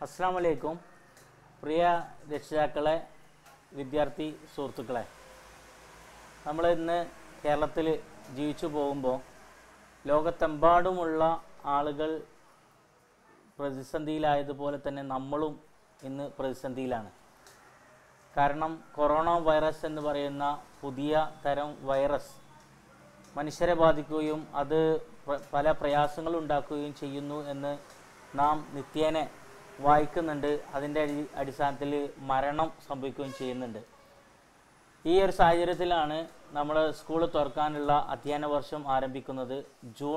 അസ്സലാമു അലൈക്കും പ്രിയ രക്ഷിതാക്കളെ, വിദ്യാർത്ഥി സുഹൃത്തുക്കളെ, നമ്മൾ ഇന്ന് കേരളത്തിൽ ജീവിച്ചു പോകുമ്പോൾ ലോകത്തെമ്പാടുമുള്ള ആളുകൾ പ്രതിസന്ധിയിലായതുപോലെ തന്നെ നമ്മളും ഇന്ന് പ്രതിസന്ധിയിലാണ്. കാരണം കൊറോണ വൈറസ് എന്ന് പറയുന്ന പുതിയ തരം വൈറസ് മനുഷ്യരെ ബാധിക്കുകയും അത് പല പ്രയാസങ്ങൾ ഉണ്ടാക്കുകയും ചെയ്യുന്നു എന്ന് നാം നിത്യേന വായിക്കുന്നുണ്ട്. അതിൻ്റെ അടിസ്ഥാനത്തിൽ മരണം സംഭവിക്കുകയും ചെയ്യുന്നുണ്ട്. ഈ ഒരു സാഹചര്യത്തിലാണ് നമ്മൾ സ്കൂൾ തുറക്കാനുള്ള അധ്യയന വർഷം ആരംഭിക്കുന്നത്. ജൂൺ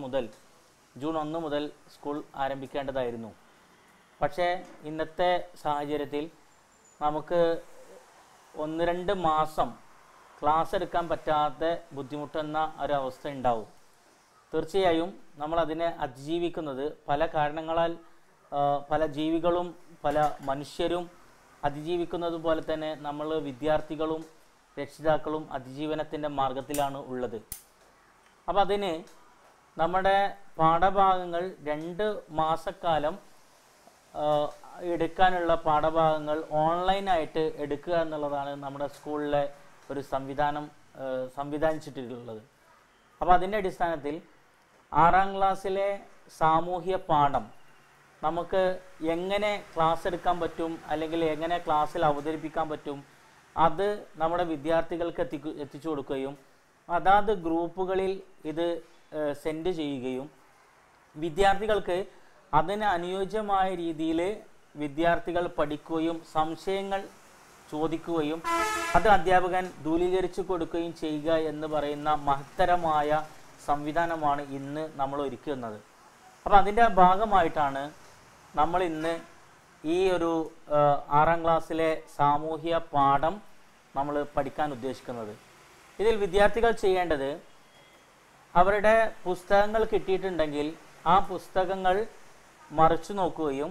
1 മുതൽ സ്കൂൾ ആരംഭിക്കേണ്ടതായിരുന്നു. പക്ഷേ ഇന്നത്തെ സാഹചര്യത്തിൽ നമുക്ക് 1-2 മാസം ക്ലാസ് എടുക്കാൻ പറ്റാതെ ബുദ്ധിമുട്ടുന്ന ഒരവസ്ഥ ഉണ്ടാവും. തീർച്ചയായും നമ്മൾ അതിനെ അതിജീവിക്കുന്നത് പല കാരണങ്ങളാൽ പല ജീവികളും പല മനുഷ്യരും അതിജീവിക്കുന്നത് പോലെ തന്നെ നമ്മൾ വിദ്യാർത്ഥികളും രക്ഷിതാക്കളും അതിജീവനത്തിൻ്റെ മാർഗത്തിലാണ് ഉള്ളത്. അപ്പോൾ അതിന് നമ്മുടെ പാഠഭാഗങ്ങൾ 2 മാസക്കാലം എടുക്കാനുള്ള പാഠഭാഗങ്ങൾ ഓൺലൈനായിട്ട് എടുക്കുക എന്നുള്ളതാണ് നമ്മുടെ സ്കൂളിലെ ഒരു സംവിധാനിച്ചിട്ടുള്ളത്. അപ്പോൾ അതിൻ്റെ അടിസ്ഥാനത്തിൽ 6ാം ക്ലാസ്സിലെ സാമൂഹ്യ പാഠം നമുക്ക് എങ്ങനെ ക്ലാസ് എടുക്കാൻ പറ്റും, അല്ലെങ്കിൽ എങ്ങനെ ക്ലാസ്സിൽ അവതരിപ്പിക്കാൻ പറ്റും, അത് നമ്മുടെ വിദ്യാർത്ഥികൾക്ക് എത്തിച്ചു കൊടുക്കുകയും അതാത് ഗ്രൂപ്പുകളിൽ ഇത് സെൻഡ് ചെയ്യുകയും വിദ്യാർത്ഥികൾക്ക് അതിന് അനുയോജ്യമായ രീതിയിൽ വിദ്യാർത്ഥികൾ പഠിക്കുകയും സംശയങ്ങൾ ചോദിക്കുകയും അത് അധ്യാപകൻ ദൂരീകരിച്ചു കൊടുക്കുകയും ചെയ്യുക എന്ന് പറയുന്ന മഹത്തരമായ സംവിധാനമാണ് ഇന്ന് നമ്മൾ ഒരുക്കുന്നത്. അപ്പോൾ അതിൻ്റെ ഭാഗമായിട്ടാണ് നമ്മൾ ഇന്ന് ഈ ഒരു 6ാം ക്ലാസ്സിലെ സാമൂഹ്യ പാഠം നമ്മൾ പഠിക്കാൻ ഉദ്ദേശിക്കുന്നത്. ഇതിൽ വിദ്യാർത്ഥികൾ ചെയ്യേണ്ടത് അവരുടെ പുസ്തകങ്ങൾ കിട്ടിയിട്ടുണ്ടെങ്കിൽ ആ പുസ്തകങ്ങൾ മറിച്ചു നോക്കുകയും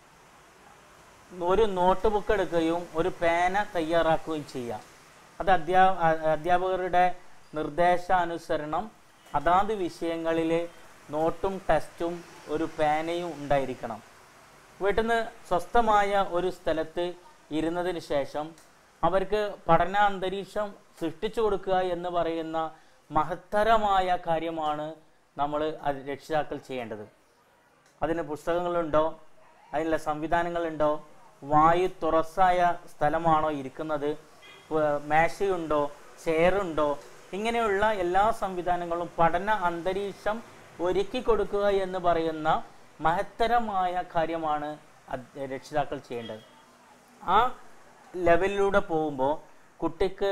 ഒരു നോട്ട് ബുക്ക് എടുക്കുകയും ഒരു പേന തയ്യാറാക്കുകയും ചെയ്യാം. അത് അധ്യാപകരുടെ നിർദ്ദേശാനുസരണം അതാത് വിഷയങ്ങളിൽ നോട്ടും ടെസ്റ്റും ഒരു പേനയും ഉണ്ടായിരിക്കണം. വീട്ടിൽ നിന്ന് സ്വസ്ഥമായ ഒരു സ്ഥലത്ത് ഇരുന്നതിന് ശേഷം അവർക്ക് പഠന അന്തരീക്ഷം സൃഷ്ടിച്ചു കൊടുക്കുക എന്ന് പറയുന്ന മഹത്തരമായ കാര്യമാണ് നമ്മൾ രക്ഷിതാക്കൾ ചെയ്യേണ്ടത്. അതിന് പുസ്തകങ്ങളുണ്ടോ, അതിനുള്ള സംവിധാനങ്ങളുണ്ടോ, വായു തുറസായ സ്ഥലമാണോ ഇരിക്കുന്നത്, മേശയുണ്ടോ, ചെയറുണ്ടോ, ഇങ്ങനെയുള്ള എല്ലാ സംവിധാനങ്ങളും പഠന അന്തരീക്ഷം ഒരുക്കി കൊടുക്കുക എന്ന് പറയുന്ന മഹത്തരമായ കാര്യമാണ് രക്ഷിതാക്കൾ ചെയ്യേണ്ടത്. ആ ലെവലിലൂടെ പോകുമ്പോൾ കുട്ടിക്ക്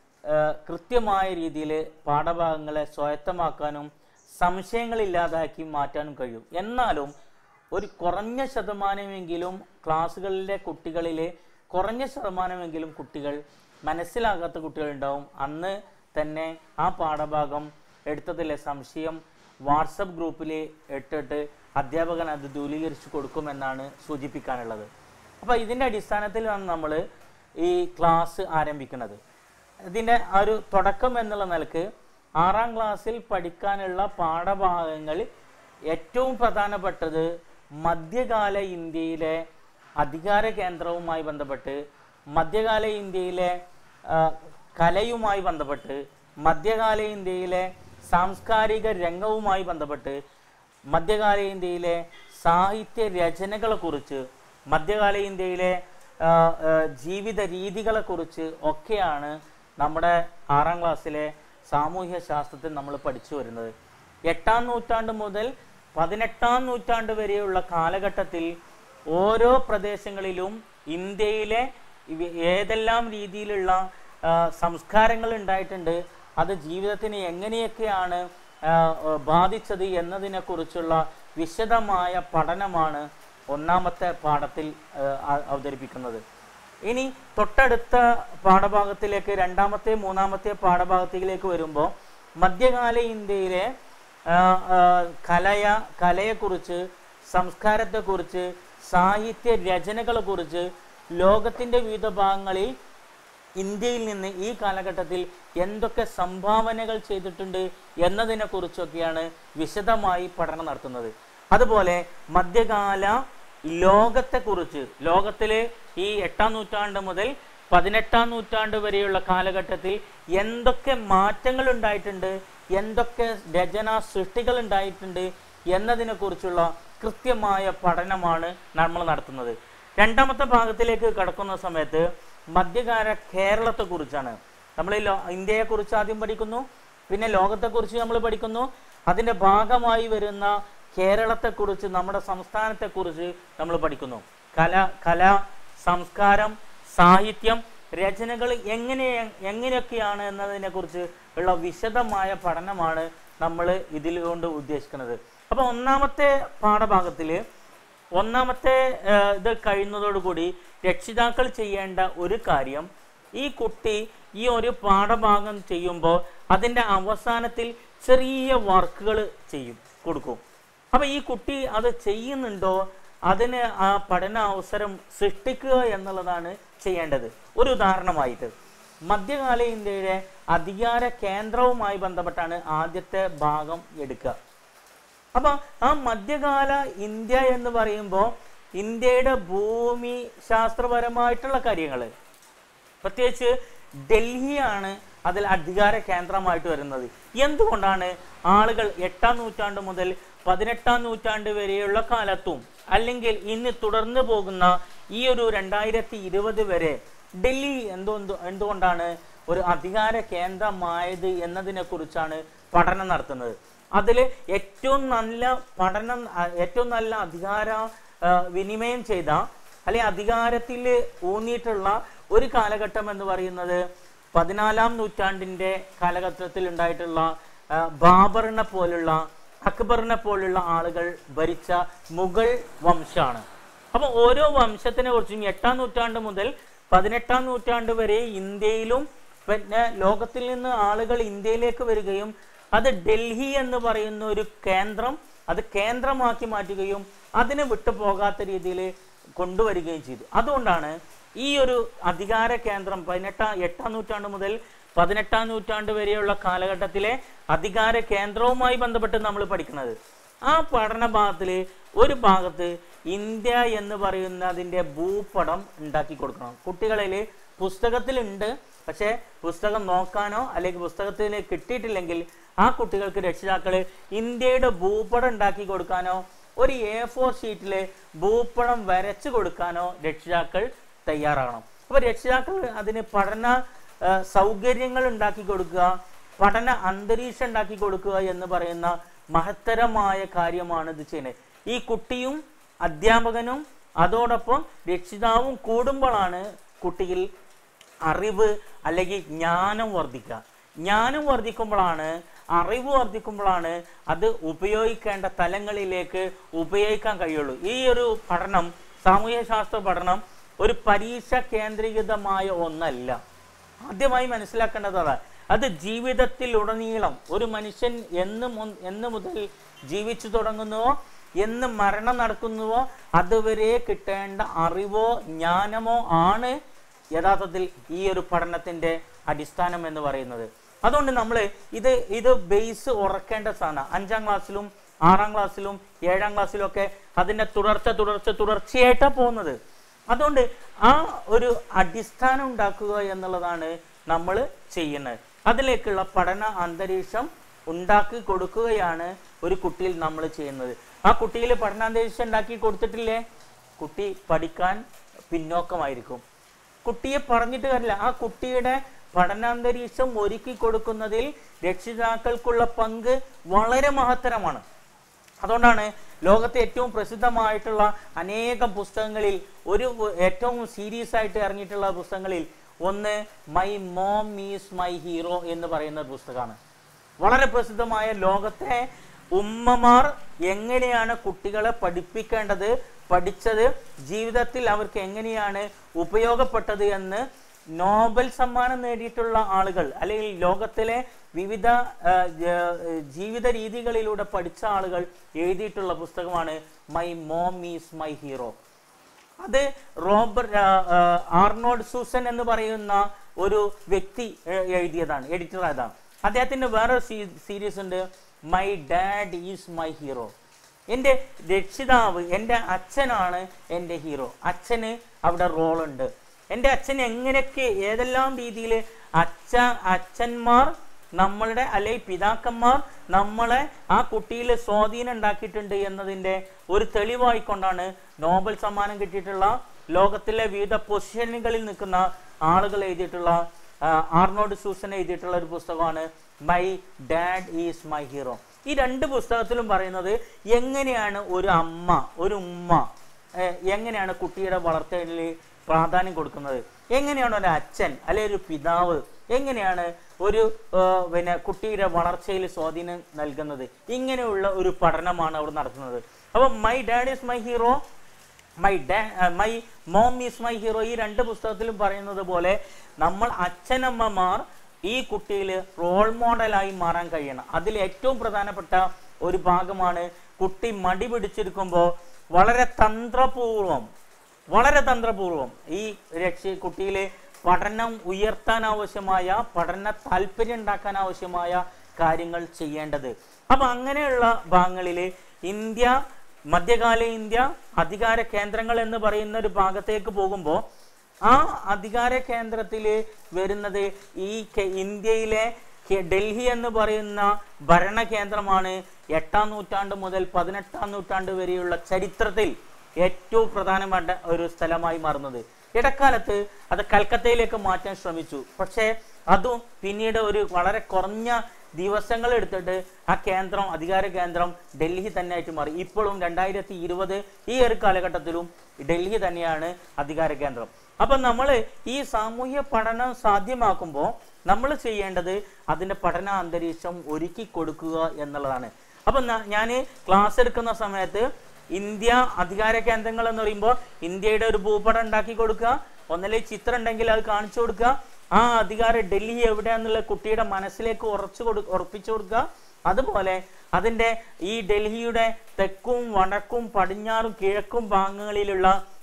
കൃത്യമായ രീതിയിൽ പാഠഭാഗങ്ങളെ സ്വായത്തമാക്കാനും സംശയങ്ങളില്ലാതാക്കി മാറ്റാനും കഴിയും. എന്നാലും ഒരു കുറഞ്ഞ ശതമാനമെങ്കിലും ക്ലാസ്സുകളിലെ കുട്ടികളിലെ കുറഞ്ഞ ശതമാനമെങ്കിലും കുട്ടികൾ മനസ്സിലാകാത്ത കുട്ടികളുണ്ടാവും. അന്ന് തന്നെ ആ പാഠഭാഗം എടുത്തതിലെ സംശയം വാട്സപ്പ് ഗ്രൂപ്പിൽ ഇട്ടിട്ട് അധ്യാപകൻ അത് ദൂരീകരിച്ചു കൊടുക്കുമെന്നാണ് സൂചിപ്പിക്കാനുള്ളത്. അപ്പോൾ ഇതിൻ്റെ അടിസ്ഥാനത്തിലാണ് നമ്മൾ ഈ ക്ലാസ് ആരംഭിക്കുന്നത്. ഇതിൻ്റെ ഒരു തുടക്കം എന്നുള്ള നിലക്ക് 6ാം ക്ലാസ്സിൽ പഠിക്കാനുള്ള പാഠഭാഗങ്ങൾ ഏറ്റവും പ്രധാനപ്പെട്ടത് മധ്യകാല ഇന്ത്യയിലെ അധികാര കേന്ദ്രവുമായി ബന്ധപ്പെട്ട്, മധ്യകാല ഇന്ത്യയിലെ കലയുമായി ബന്ധപ്പെട്ട്, മധ്യകാല ഇന്ത്യയിലെ സാംസ്കാരിക രംഗവുമായി ബന്ധപ്പെട്ട്, മധ്യകാല ഇന്ത്യയിലെ സാഹിത്യ രചനകളെക്കുറിച്ച്, മധ്യകാല ഇന്ത്യയിലെ ജീവിത രീതികളെക്കുറിച്ച് ഒക്കെയാണ് നമ്മുടെ 6ാം ക്ലാസ്സിലെ സാമൂഹ്യ ശാസ്ത്രത്തിൽ നമ്മൾ പഠിച്ചു വരുന്നത്. 8ാം നൂറ്റാണ്ട് മുതൽ 18ാം നൂറ്റാണ്ട് വരെയുള്ള കാലഘട്ടത്തിൽ ഓരോ പ്രദേശങ്ങളിലും ഇന്ത്യയിലെ ഏതെല്ലാം രീതിയിലുള്ള സംസ്കാരങ്ങൾ ഉണ്ടായിട്ടുണ്ട്, അത് ജീവിതത്തിന് എങ്ങനെയൊക്കെയാണ് ബാധിച്ചത് എന്നതിനെക്കുറിച്ചുള്ള വിശദമായ പഠനമാണ് 1ാമത്തെ പാഠത്തിൽ അവതരിപ്പിക്കുന്നത്. ഇനി തൊട്ടടുത്ത പാഠഭാഗത്തിലേക്ക് 2ാമത്തെ 3ാമത്തെ പാഠഭാഗത്തിലേക്ക് വരുമ്പോൾ മധ്യകാല ഇന്ത്യയിലെ കലയെക്കുറിച്ച്, സംസ്കാരത്തെക്കുറിച്ച്, സാഹിത്യ രചനകളെക്കുറിച്ച്, ലോകത്തിൻ്റെ വിവിധ ഭാഗങ്ങളിൽ ഇന്ത്യയിൽ നിന്ന് ഈ കാലഘട്ടത്തിൽ എന്തൊക്കെ സംഭാവനകൾ ചെയ്തിട്ടുണ്ട് എന്നതിനെക്കുറിച്ചൊക്കെയാണ് വിശദമായി പഠനം നടത്തുന്നത്. അതുപോലെ മധ്യകാല ലോകത്തെക്കുറിച്ച്, ലോകത്തിലെ ഈ 8ാം നൂറ്റാണ്ട് മുതൽ 18ാം നൂറ്റാണ്ട് വരെയുള്ള കാലഘട്ടത്തിൽ എന്തൊക്കെ മാറ്റങ്ങൾ ഉണ്ടായിട്ടുണ്ട്, എന്തൊക്കെ രചനാ സൃഷ്ടികൾ ഉണ്ടായിട്ടുണ്ട് എന്നതിനെ കുറിച്ചുള്ള കൃത്യമായ പഠനമാണ് നമ്മൾ നടത്തുന്നത്. രണ്ടാമത്തെ ഭാഗത്തിലേക്ക് കടക്കുന്ന സമയത്ത് മധ്യകാല കേരളത്തെക്കുറിച്ചാണ്. നമ്മൾ ഇന്ത്യയെക്കുറിച്ച് ആദ്യം പഠിക്കുന്നു, പിന്നെ ലോകത്തെക്കുറിച്ച് നമ്മൾ പഠിക്കുന്നു. അതിൻ്റെ ഭാഗമായി വരുന്ന കേരളത്തെക്കുറിച്ച്, നമ്മുടെ സംസ്ഥാനത്തെക്കുറിച്ച് നമ്മൾ പഠിക്കുന്നു. കല, സംസ്കാരം, സാഹിത്യം, രചനകൾ എങ്ങനെയൊക്കെയാണ് എന്നതിനെക്കുറിച്ച് ഉള്ള വിശദമായ പഠനമാണ് നമ്മൾ ഇതിൽ കൊണ്ട് ഉദ്ദേശിക്കുന്നത്. അപ്പോൾ ഒന്നാമത്തെ പാഠഭാഗത്തിൽ ഒന്നാമത്തെ ഇത് കഴിയുന്നതോടുകൂടി രക്ഷിതാക്കൾ ചെയ്യേണ്ട ഒരു കാര്യം, ഈ കുട്ടി ഈ ഒരു പാഠഭാഗം ചെയ്യുമ്പോൾ അതിൻ്റെ അവസാനത്തിൽ ചെറിയ വർക്കുകൾ കൊടുക്കും. അപ്പം ഈ കുട്ടി അത് ചെയ്യുന്നുണ്ടോ, അതിന് ആ പഠന അവസരം സൃഷ്ടിക്കുക എന്നുള്ളതാണ് ചെയ്യേണ്ടത്. ഒരു ഉദാഹരണമായിട്ട് മധ്യകാല ഇന്ത്യയുടെ അധികാര കേന്ദ്രവുമായി ബന്ധപ്പെട്ടാണ് ആദ്യത്തെ ഭാഗം എടുക്കുക. അപ്പം ആ മധ്യകാല ഇന്ത്യ എന്ന് പറയുമ്പോൾ ഇന്ത്യയുടെ ഭൂമി ശാസ്ത്രപരമായിട്ടുള്ള കാര്യങ്ങൾ, പ്രത്യേകിച്ച് ഡൽഹിയാണ് അതിൽ അധികാര കേന്ദ്രമായിട്ട് വരുന്നത്. എന്തുകൊണ്ടാണ് ആളുകൾ 8ാം നൂറ്റാണ്ട് മുതൽ 18ാം നൂറ്റാണ്ട് വരെയുള്ള കാലത്തും അല്ലെങ്കിൽ ഇന്ന് തുടർന്നു പോകുന്ന ഈ ഒരു 2020 വരെ ഡൽഹി എന്തുകൊണ്ടാണ് ഒരു അധികാര കേന്ദ്രമായത് എന്നതിനെ കുറിച്ചാണ് പഠനം നടത്തുന്നത്. അതിൽ ഏറ്റവും നല്ല അധികാര വിനിമയം ചെയ്ത അല്ലെങ്കിൽ അധികാരത്തിൽ ഊന്നിയിട്ടുള്ള ഒരു കാലഘട്ടം എന്ന് പറയുന്നത് 14ാം നൂറ്റാണ്ടിൻ്റെ കാലഘട്ടത്തിൽ ഉണ്ടായിട്ടുള്ള ബാബറിനെ പോലുള്ള, അക്ബറിനെ പോലുള്ള ആളുകൾ ഭരിച്ച മുഗൾ വംശമാണ്. അപ്പോൾ ഓരോ വംശത്തിനെ കുറിച്ചും 8ാം നൂറ്റാണ്ട് മുതൽ 18ാം നൂറ്റാണ്ട് വരെ ഇന്ത്യയിലും പിന്നെ ലോകത്തിൽ നിന്ന് ആളുകൾ ഇന്ത്യയിലേക്ക് വരികയും അത് ഡൽഹി എന്ന് പറയുന്ന ഒരു കേന്ദ്രം, അത് കേന്ദ്രമാക്കി മാറ്റുകയും അതിനെ വിട്ടുപോകാത്ത രീതിയിൽ കൊണ്ടുവരികയും ചെയ്തു. അതുകൊണ്ടാണ് ഈ ഒരു അധികാര കേന്ദ്രം 8ാം നൂറ്റാണ്ട് മുതൽ 18ാം നൂറ്റാണ്ട് വരെയുള്ള കാലഘട്ടത്തിലെ അധികാര കേന്ദ്രവുമായി ബന്ധപ്പെട്ട് നമ്മൾ പഠിക്കുന്നത്. ആ പഠന ഭാഗത്തിൽ ഒരു ഭാഗത്ത് ഇന്ത്യ എന്ന് പറയുന്നതിൻ്റെ ഭൂപടം ഉണ്ടാക്കി കൊടുക്കണം. കുട്ടികളിൽ പുസ്തകത്തിലുണ്ട്, പക്ഷേ പുസ്തകം നോക്കാനോ അല്ലെങ്കിൽ പുസ്തകത്തിൽ കിട്ടിയിട്ടില്ലെങ്കിൽ ആ കുട്ടികൾക്ക് രക്ഷിതാക്കൾ ഇന്ത്യയുടെ ഭൂപടം ഉണ്ടാക്കി കൊടുക്കാനോ ഒരു A4 ഷീറ്റിൽ ഭൂപടം വരച്ചു കൊടുക്കാനോ രക്ഷിതാക്കൾ തയ്യാറാകണം. അപ്പോൾ രക്ഷിതാക്കൾ അതിന് പഠന സൗകര്യങ്ങൾ ഉണ്ടാക്കി കൊടുക്കുക, പഠന അന്തരീക്ഷം ഉണ്ടാക്കി കൊടുക്കുക എന്ന് പറയുന്ന മഹത്തരമായ കാര്യമാണ് ഇത് ചെയ്യുന്നത്. ഈ കുട്ടിയും അധ്യാപകനും അതോടൊപ്പം രക്ഷിതാവും കൂടുമ്പോഴാണ് കുട്ടിയിൽ അറിവ് അല്ലെങ്കിൽ ജ്ഞാനം വർദ്ധിക്കുക. ജ്ഞാനം വർദ്ധിക്കുമ്പോഴാണ്, അറിവ് വർദ്ധിക്കുമ്പോഴാണ് അത് ഉപയോഗിക്കേണ്ട തലങ്ങളിലേക്ക് ഉപയോഗിക്കാൻ കഴിയുള്ളൂ. ഈ ഒരു പഠനം, സാമൂഹ്യ ശാസ്ത്ര പഠനം ഒരു പരീക്ഷ കേന്ദ്രീകൃതമായ ഒന്നല്ല. ആദ്യമായി മനസ്സിലാക്കേണ്ടതാണ് അത് ജീവിതത്തിലുടനീളം ഒരു മനുഷ്യൻ എന്ന് മുതൽ ജീവിച്ചു തുടങ്ങുന്നുവോ, എന്ന് മരണം നടക്കുന്നുവോ അതുവരെ കിട്ടേണ്ട അറിവോ ജ്ഞാനമോ ആണ് യഥാർത്ഥത്തിൽ ഈ ഒരു പഠനത്തിൻ്റെ അടിസ്ഥാനം എന്ന് പറയുന്നത്. അതുകൊണ്ട് നമ്മൾ ഇത് ബേസ് ഉറക്കേണ്ട സാധനം. 5ാം ക്ലാസ്സിലും 6ാം ക്ലാസ്സിലും 7ാം ക്ലാസ്സിലും ഒക്കെ അതിൻ്റെ തുടർച്ചയായിട്ടാണ് പോകുന്നത്. അതുകൊണ്ട് ആ ഒരു അടിസ്ഥാനം ഉണ്ടാക്കുക എന്നുള്ളതാണ് നമ്മൾ ചെയ്യുന്നത്. അതിലേക്കുള്ള പഠന അന്തരീക്ഷം ഉണ്ടാക്കി കൊടുക്കുകയാണ് ഒരു കുട്ടിയിൽ നമ്മൾ ചെയ്യുന്നത്. ആ കുട്ടിയിൽ പഠനാന്തരീക്ഷം ഉണ്ടാക്കി കൊടുത്തിട്ടില്ലേ, കുട്ടി പഠിക്കാൻ പിന്നോക്കമായിരിക്കും. കുട്ടിയെ പറഞ്ഞിട്ട് കാര്യമില്ല. ആ കുട്ടിയുടെ പഠനാന്തരീക്ഷം ഒരുക്കി കൊടുക്കുന്നതിൽ രക്ഷിതാക്കൾക്കുള്ള പങ്ക് വളരെ മഹത്തരമാണ്. അതുകൊണ്ടാണ് ലോകത്തെ ഏറ്റവും പ്രസിദ്ധമായിട്ടുള്ള അനേകം പുസ്തകങ്ങളിൽ ഏറ്റവും സീരിയസ് ആയിട്ട് ഇറങ്ങിയിട്ടുള്ള പുസ്തകങ്ങളിൽ ഒന്ന് my mom is my hero എന്ന് പറയുന്ന പുസ്തകമാണ്. വളരെ പ്രസിദ്ധമായ, ലോകത്തെ ഉമ്മമാർ എങ്ങനെയാണ് കുട്ടികളെ പഠിപ്പിക്കേണ്ടത്, പഠിച്ചത്, ജീവിതത്തിൽ അവർക്ക് എങ്ങനെയാണ് ഉപയോഗപ്പെട്ടത് എന്ന് നോബൽ സമ്മാനം നേടിയിട്ടുള്ള ആളുകൾ അല്ലെങ്കിൽ ലോകത്തിലെ വിവിധ ജീവിത രീതികളിലൂടെ പഠിച്ച ആളുകൾ എഴുതിയിട്ടുള്ള പുസ്തകമാണ് my mom is my hero. അത് ആർണോൾഡ് സൂസൻ എന്ന് പറയുന്ന ഒരു വ്യക്തി എഴുതിയതാണ്, എഡിറ്റർ അതാണ്. അദ്ദേഹത്തിൻ്റെ വേറൊരു സീരീസ് ഉണ്ട്, my dad is my hero. എൻ്റെ രക്ഷിതാവ്, എൻ്റെ അച്ഛനാണ് എൻ്റെ ഹീറോ. അച്ഛന് അവിടെ റോളുണ്ട്. എൻ്റെ അച്ഛൻ എങ്ങനെയൊക്കെ ഏതെല്ലാം രീതിയിൽ അച്ഛന്മാർ നമ്മളുടെ അല്ലെങ്കിൽ പിതാക്കന്മാർ നമ്മളെ ആ കുട്ടിയിൽ സ്വാധീനം ഉണ്ടാക്കിയിട്ടുണ്ട് എന്നതിൻ്റെ ഒരു തെളിവായിക്കൊണ്ടാണ് നോബൽ സമ്മാനം കിട്ടിയിട്ടുള്ള ലോകത്തിലെ വിവിധ പൊസിഷനുകളിൽ നിൽക്കുന്ന ആളുകൾ എഴുതിയിട്ടുള്ള ആർണോൾഡ് സൂസൻ എഴുതിയിട്ടുള്ള ഒരു പുസ്തകമാണ് my dad is my hero. ഈ രണ്ട് പുസ്തകത്തിലും പറയുന്നത് എങ്ങനെയാണ് ഒരു അമ്മ, ഒരു ഉമ്മ എങ്ങനെയാണ് കുട്ടിയുടെ വളർത്തലിൽ പ്രാധാന്യം കൊടുക്കുന്നത്, എങ്ങനെയാണ് ഒരു അച്ഛൻ അല്ലെങ്കിൽ ഒരു പിതാവ് എങ്ങനെയാണ് ഒരു കുട്ടിയുടെ വളർച്ചയിൽ സ്വാധീനം നൽകുന്നത്. ഇങ്ങനെയുള്ള ഒരു പഠനമാണ് അവിടെ നടത്തുന്നത്. അപ്പോൾ my dad is my hero, my mom is my hero, ഈ രണ്ട് പുസ്തകത്തിലും പറയുന്നത് പോലെ നമ്മൾ അച്ഛനമ്മമാർ ഈ കുട്ടിയിൽ റോൾ മോഡലായി മാറാൻ കഴിയണം. അതിൽ ഏറ്റവും പ്രധാനപ്പെട്ട ഒരു ഭാഗമാണ് കുട്ടി മടി പിടിച്ചിരിക്കുമ്പോൾ വളരെ തന്ത്രപൂർവം ഈ കുട്ടിയിൽ പഠനം ഉയർത്താൻ ആവശ്യമായ, പഠന താല്പര്യം ഉണ്ടാക്കാൻ ആവശ്യമായ കാര്യങ്ങൾ ചെയ്യേണ്ടത്. അപ്പം അങ്ങനെയുള്ള ഭാഗങ്ങളിൽ മധ്യകാല ഇന്ത്യ അധികാര കേന്ദ്രങ്ങൾ എന്ന് പറയുന്ന ഒരു ഭാഗത്തേക്ക് പോകുമ്പോൾ ആ അധികാര കേന്ദ്രത്തിൽ വരുന്നത് ഈ ഇന്ത്യയിലെ ഡൽഹി എന്ന് പറയുന്ന ഭരണകേന്ദ്രമാണ് 8-ാം നൂറ്റാണ്ട് മുതൽ 18-ാം നൂറ്റാണ്ട് വരെയുള്ള ചരിത്രത്തിൽ ഏറ്റവും പ്രധാനപ്പെട്ട ഒരു സ്ഥലമായി മാറുന്നത്. ഇടക്കാലത്ത് അത് കൽക്കത്തയിലേക്ക് മാറ്റാൻ ശ്രമിച്ചു. പക്ഷേ അതും പിന്നീട് ഒരു വളരെ കുറഞ്ഞ ദിവസങ്ങൾ എടുത്തിട്ട് ആ കേന്ദ്രം, അധികാര കേന്ദ്രം ഡൽഹി തന്നെയായിട്ട് മാറി. ഇപ്പോഴും 2020 ഈ ഒരു കാലഘട്ടത്തിലും ഡൽഹി തന്നെയാണ് അധികാര കേന്ദ്രം. അപ്പം നമ്മൾ ഈ സാമൂഹ്യ പഠനം സാധ്യമാക്കുമ്പോൾ നമ്മൾ ചെയ്യേണ്ടത് അതിൻ്റെ പഠന അന്തരീക്ഷം ഒരുക്കി കൊടുക്കുക എന്നുള്ളതാണ്. അപ്പം ഞാൻ ക്ലാസ് എടുക്കുന്ന സമയത്ത് ഇന്ത്യ അധികാര കേന്ദ്രങ്ങൾ എന്ന് പറയുമ്പോൾ ഇന്ത്യയുടെ ഒരു ഭൂപടം ഉണ്ടാക്കി കൊടുക്കുക, ഒന്നല്ലേ ചിത്രം ഉണ്ടെങ്കിൽ അത് കാണിച്ചു കൊടുക്കുക, ആ അധികാരം ഡൽഹി എവിടെയാന്നുള്ള കുട്ടിയുടെ മനസ്സിലേക്ക് ഉറപ്പിച്ചു കൊടുക്കുക. അതുപോലെ അതിൻ്റെ ഈ ഡൽഹിയുടെ തെക്കും വടക്കും പടിഞ്ഞാറും കിഴക്കും ഭാഗങ്ങളിലുള്ള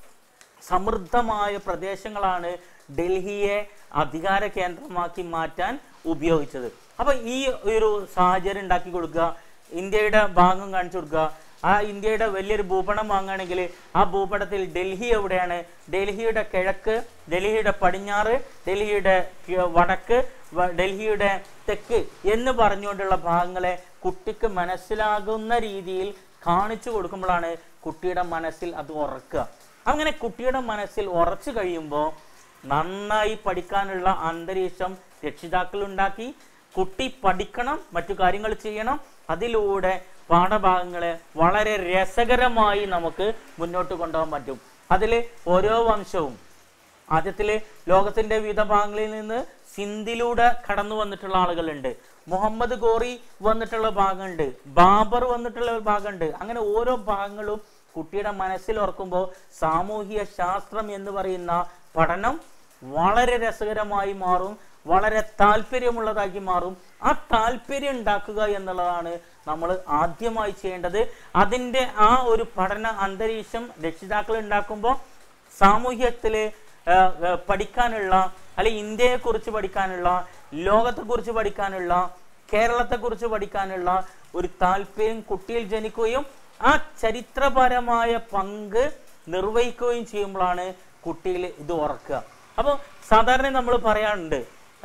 സമൃദ്ധമായ പ്രദേശങ്ങളാണ് ഡൽഹിയെ അധികാര കേന്ദ്രമാക്കി മാറ്റാൻ ഉപയോഗിച്ചത്. അപ്പൊ ഈ ഒരു സാഹചര്യം ഉണ്ടാക്കി കൊടുക്കുക, ഇന്ത്യയുടെ ഭാഗം കാണിച്ചു കൊടുക്കുക. ആ ഇന്ത്യയുടെ വലിയൊരു ഭൂപടം വാങ്ങുകയാണെങ്കിൽ ആ ഭൂപടത്തിൽ ഡൽഹി എവിടെയാണ്, ഡൽഹിയുടെ കിഴക്ക്, ഡൽഹിയുടെ പടിഞ്ഞാറ്, ഡൽഹിയുടെ വടക്ക്, ഡൽഹിയുടെ തെക്ക് എന്ന് പറഞ്ഞുകൊണ്ടുള്ള ഭാഗങ്ങളെ കുട്ടിക്ക് മനസ്സിലാകുന്ന രീതിയിൽ കാണിച്ചു കൊടുക്കുമ്പോഴാണ് കുട്ടിയുടെ മനസ്സിൽ അത് ഉറക്കുക. അങ്ങനെ കുട്ടിയുടെ മനസ്സിൽ ഉറച്ചു കഴിയുമ്പോൾ നന്നായി പഠിക്കാനുള്ള അന്തരീക്ഷം രക്ഷിതാക്കൾ ഉണ്ടാക്കി, കുട്ടി പഠിക്കണം, മറ്റു കാര്യങ്ങൾ ചെയ്യണം. അതിലൂടെ പാഠഭാഗങ്ങളെ വളരെ രസകരമായി നമുക്ക് മുന്നോട്ട് കൊണ്ടുപോകാൻ പറ്റും. അതിൽ ഓരോ വംശവും ആദ്യത്തിൽ ലോകത്തിന്റെ വിവിധ ഭാഗങ്ങളിൽ നിന്ന് സിന്ധിലൂടെ കടന്നു വന്നിട്ടുള്ള ആളുകളുണ്ട്, മുഹമ്മദ് ഗോറി വന്നിട്ടുള്ള ഭാഗമുണ്ട്, ബാബർ വന്നിട്ടുള്ള ഭാഗമുണ്ട്. അങ്ങനെ ഓരോ ഭാഗങ്ങളും കുട്ടിയുടെ മനസ്സിൽ ഓർക്കുമ്പോൾ സാമൂഹിക ശാസ്ത്രം എന്ന് പറയുന്ന പഠനം വളരെ രസകരമായി മാറും, വളരെ താല്പര്യമുള്ളതാക്കി മാറും. ആ താല്പര്യം ഉണ്ടാക്കുക എന്നുള്ളതാണ് നമ്മൾ ആദ്യമായി ചെയ്യേണ്ടത്. അതിൻ്റെ ആ ഒരു പഠന അന്തരീക്ഷം രക്ഷിതാക്കൾ ഉണ്ടാക്കുമ്പോൾ സാമൂഹ്യത്തിൽ പഠിക്കാനുള്ള, അല്ലെങ്കിൽ ഇന്ത്യയെക്കുറിച്ച് പഠിക്കാനുള്ള, ലോകത്തെക്കുറിച്ച് പഠിക്കാനുള്ള, കേരളത്തെക്കുറിച്ച് പഠിക്കാനുള്ള ഒരു താല്പര്യം കുട്ടിയിൽ ജനിക്കുകയും ആ ചരിത്രപരമായ പങ്ക് നിർവഹിക്കുകയും ചെയ്യുമ്പോഴാണ് കുട്ടിയിൽ ഇത് ഉറക്കുക. അപ്പോൾ സാധാരണ നമ്മൾ പറയാറുണ്ട്,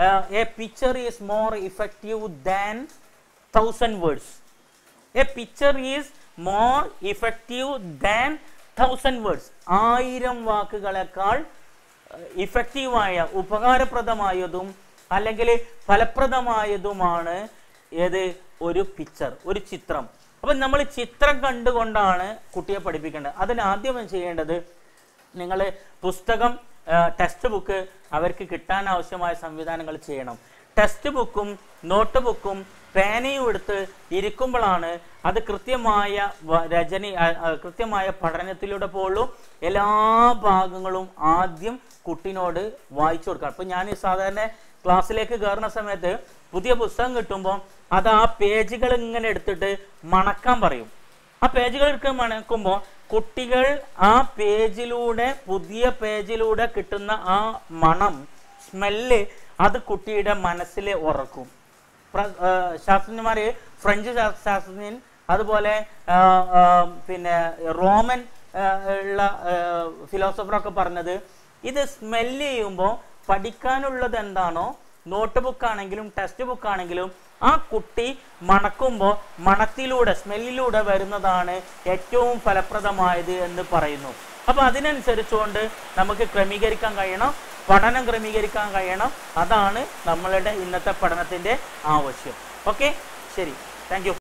a picture is more effective than 1000 words. A picture is more effective than 1000 words. 1000 വാക്കുകളെക്കാൾ ഇഫക്റ്റീവായ, ഉപകാരപ്രദമായതും അല്ലെങ്കിൽ ഫലപ്രദമായതുമാണ് ഏത്, ഒരു പിക്ചർ, ഒരു ചിത്രം. അപ്പം നമ്മൾ ചിത്രം കണ്ടുകൊണ്ടാണ് കുട്ടിയെ പഠിപ്പിക്കേണ്ടത്. അതിന് ആദ്യം ചെയ്യേണ്ടത്, നിങ്ങൾ പുസ്തകം, ടെക്സ്റ്റ് ബുക്ക് അവർക്ക് കിട്ടാൻ ആവശ്യമായ സംവിധാനങ്ങൾ ചെയ്യണം. ടെക്സ്റ്റ് ബുക്കും നോട്ട് ബുക്കും പേനയും എടുത്ത് ഇരിക്കുമ്പോഴാണ് അത് കൃത്യമായ കൃത്യമായ പഠനത്തിലൂടെ പോലും എല്ലാ ഭാഗങ്ങളും ആദ്യം കുട്ടിനോട് വായിച്ചു കൊടുക്കണം. അപ്പം ഞാൻ സാധാരണ ക്ലാസ്സിലേക്ക് കയറുന്ന സമയത്ത് പുതിയ പുസ്തകം കിട്ടുമ്പോൾ അത് ആ പേജുകൾ ഇങ്ങനെ എടുത്തിട്ട് മണക്കാൻ പറയും. ആ പേജുകൾ എടുക്കാൻ മണക്കുമ്പോൾ കുട്ടികൾ ആ പേജിലൂടെ, പുതിയ പേജിലൂടെ കിട്ടുന്ന ആ മണം, സ്മെല്ല്, അത് കുട്ടിയുടെ മനസ്സിൽ ഉറക്കും. ശാസ്ത്രജ്ഞന്മാര്, ഫ്രഞ്ച് ശാസ്ത്രജ്ഞൻ അതുപോലെ പിന്നെ റോമൻ ഉള്ള ഫിലോസഫറൊക്കെ പറഞ്ഞത് ഇത് സ്മെല്ല് ചെയ്യുമ്പോൾ പഠിക്കാനുള്ളത് എന്താണോ, നോട്ട് ബുക്ക് ആണെങ്കിലും ടെക്സ്റ്റ് ബുക്ക് ആണെങ്കിലും ആ കുട്ടി മണക്കുമ്പോൾ മണത്തിലൂടെ സ്മെല്ലിലൂടെ വരുന്നതാണ് ഏറ്റവും ഫലപ്രദമായത് എന്ന് പറയുന്നു. അപ്പൊ അതിനനുസരിച്ചുകൊണ്ട് നമുക്ക് ക്രമീകരിക്കാൻ കഴിയണം, പഠനം ക്രമീകരിക്കാൻ കഴിയണം. അതാണ് നമ്മളുടെ ഇന്നത്തെ പഠനത്തിന്റെ ആവശ്യം. ഓക്കെ, ശരി, താങ്ക് യു.